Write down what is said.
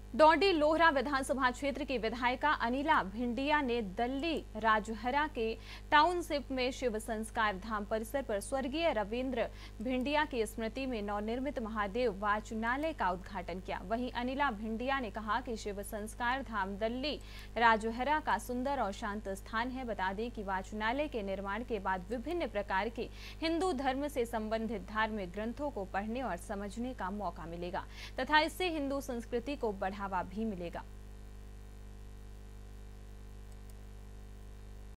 डौंडी लोहरा विधानसभा क्षेत्र की विधायिका अनिला भिंडिया ने दल्ली राजहरा के टाउनशिप में शिव संस्कार धाम परिसर पर स्वर्गीय रविंद्र भिंडिया की स्मृति में नवनिर्मित महादेव वाचनालय का उद्घाटन किया। वहीं अनिला भिंडिया ने कहा कि शिव संस्कार धाम दल्ली राजहरा का सुंदर और शांत स्थान है। बता दें कि वाचनालय के निर्माण के बाद विभिन्न प्रकार के हिंदू धर्म से संबंधित धार्मिक ग्रंथों को पढ़ने और समझने का मौका मिलेगा तथा इससे हिंदू संस्कृति को बढ़ावा भी मिलेगा।